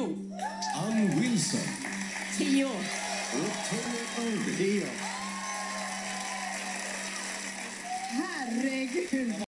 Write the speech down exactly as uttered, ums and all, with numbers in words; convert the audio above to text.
Nio. Ann Wilson. Tio. Och Tony Irving. Herregud.